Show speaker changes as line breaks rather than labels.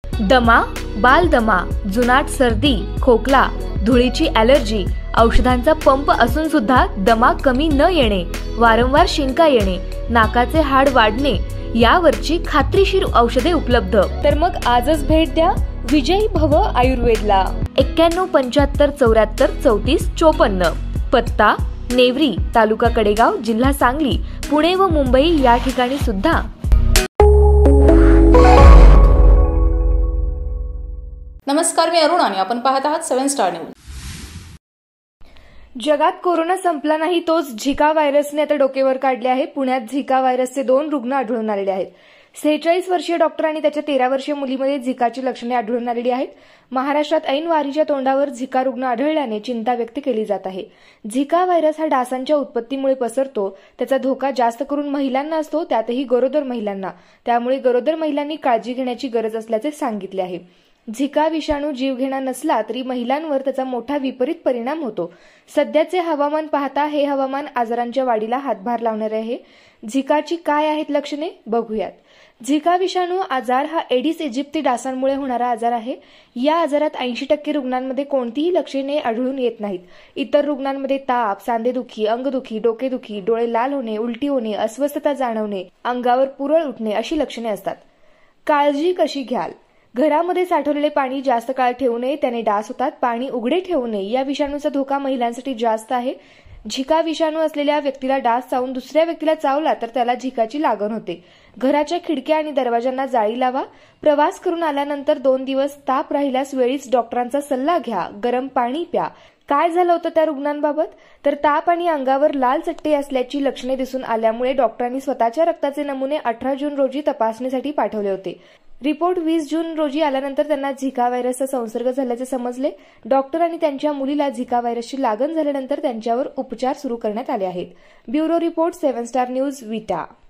दमा, बालदमा, जुनाट सर्दी, खोकला, धुळीची ॲलर्जी, औषधांचा पंप असून सुद्धा दमा कमी न येणे, वारंवार शिंका येणे, नाकाचे हाड वाढणे यावरची खात्रीशीर औषधे उपलब्ध। तर मग आजच भेट द्या विजयी भव आयुर्वेदला। 91 75 74 34 54। पत्ता नेवरी, तालुका कडेगाव, जिल्हा सांगली, पुणे व मुंबई या ठिकाणी सुद्धा।
नमस्कार, मी अरुण आणि आपण पाहत आहात 7 स्टार न्यूज।
जगात कोरोना संपला नाही, तोच झिका व्हायरसने आता डोकेवर काढले आहे। पुण्यात झिका व्हायरसचे 2 रुग्ण आढळून आलेले आहेत। 46 वर्षीय डॉक्टर आणि त्याच्या 13 वर्षीय मुलीमध्ये झिकाची लक्षणे आढळून आलेली आहेत। महाराष्ट्रात ऐन वारीच्या तोंडावर झिका रुग्ण आढळल्याने चिंता व्यक्त केली जात आहे। झिका व्हायरस हा डासांच्या उत्पत्तीमुळे पसरतो। त्याचा धोका जास्त करून महिलांना असतो, त्यातही गरोदर महिलांना। त्यामुळे गरोदर महिलांनी काळजी घेण्याची गरज असल्याचे सांगितले आहे। झिका विषाणू जीवघेणा नसला तरी महिलांवर त्याचा मोठा विपरीत परिणाम होतो। सध्याचे हवामान पाहता हे हवामान आजारांच्या वाढीला हातभार लावणारे आहे। झिकाची काय आहेत लक्षणे बघूयात। झिका विषाणू आजार हा एडिस इजिप्ती डासांमुळे होणारा आजार आहे। या आजारात 80% रुग्णांमध्ये कोणतीही लक्षणे आढळून येत नाहीत। इतर रुग्णांमध्ये ताप, सांधेदुखी, अंगदुखी, डोकेदुखी, डोळे लाल होणे, उलटी होणे, अस्वस्थता जाणवणे, अंगावर पुरळ उठणे अशी लक्षणे असतात। काळजी कशी घ्याल? घरामध्ये साठवलेले पाणी जास्त काळ ठेवू नये, त्याने डास होतात। पाणी उघडे ठेवू नये, या विषाणूचा धोका महिलांसाठी जास्त आहे। झिका विषाणू असलेल्या व्यक्तीला डास चावून दुसऱ्या व्यक्तीला चावला तर त्याला झिकाची लागण होते। घराच्या खिडक्या आणि दरवाजांना जाळी लावा। प्रवास करून आल्यानंतर 2 दिवस ताप राहिल्यास वेळीच डॉक्टरांचा सल्ला घ्या। गरम पाणी प्या। काय झालं होतं त्या रुग्णांबाबत? तर ताप आणि अंगावर लाल चट्टे असल्याची लक्षणे दिसून आल्यामुळे डॉक्टरांनी स्वतःच्या रक्ताचे नमुने 18 जून रोजी तपासणीसाठी पाठवले होते। रिपोर्ट 20 जून रोजी आल्यानंतर त्यांना झिका व्हायरसचा संसर्ग झाल्याचे समजले। डॉक्टर आणि त्यांच्या मुलीला झिका व्हायरसची लागण झाल्यानंतर त्यांच्यावर उपचार सुरू करण्यात आले आहेत। ब्युरो रिपोर्ट 7 स्टार न्यूज, विटा।